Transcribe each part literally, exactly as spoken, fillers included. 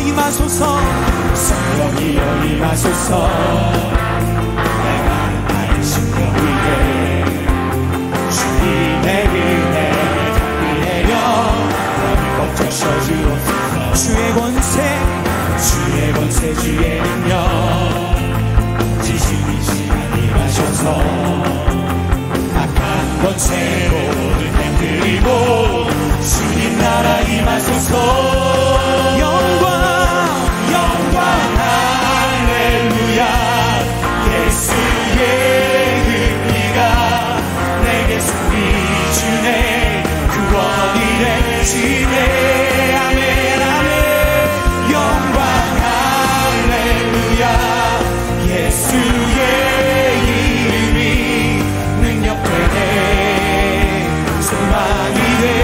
임하소서. 성령이여 임하소서. 내가 나의 심령 위에 주님의 은혜를 담비내려 너를 걷으셔 주옵소서. 주의 권세 주의 권세 주의 능력 지시이시간 임하셔서 악한 권세 모두 깨뜨리고 주님 나라 임하소서. 영광 영광 할렐루야. 예수의 그 피가 내게 승리 주네. 구원이 되시네. 아멘 아멘. 영광 할렐루야. 예수의 이름이 능력되네. 소망이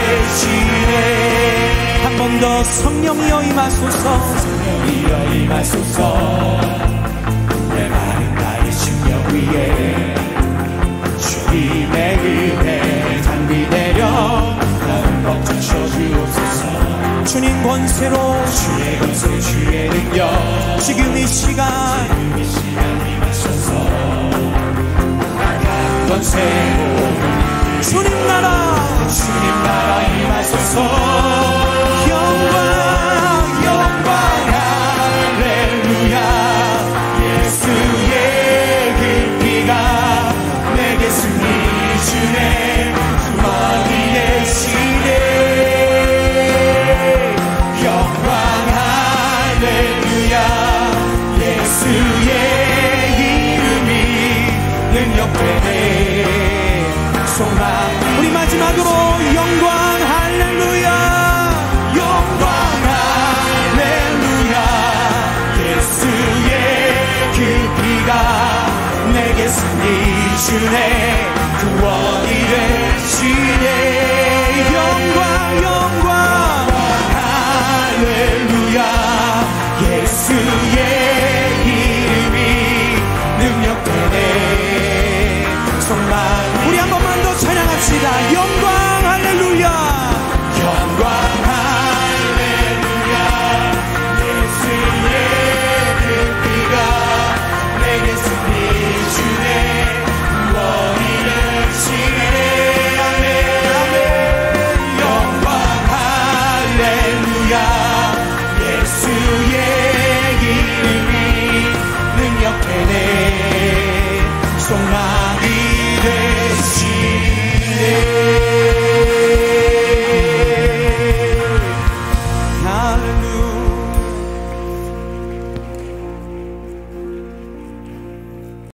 되시네. 한 번 더 성령이여 임하소서. 성령이여 임하소서. 내 마음 나의 심령 위에 주님의 은혜를 담비내려 나를 걷으셔 주옵소서. 주님 권세로 주의 권세 주의 능력 지금 이 시간 지금 이 시간 임하소서. 악한 권세 모두 주님 나라 주님 나라 임하소서. 영광 영광 할렐루야. 예수의 그 피가 내게 승리 주네. 구원이 되시네. 영광 할렐루야. 예수의 이름이 능력되네. 소망. 우리 마지막으로 영광 할렐루야. 내게 승리 주네. 구원이 되시네. 영광 영광 할렐루야. 예수의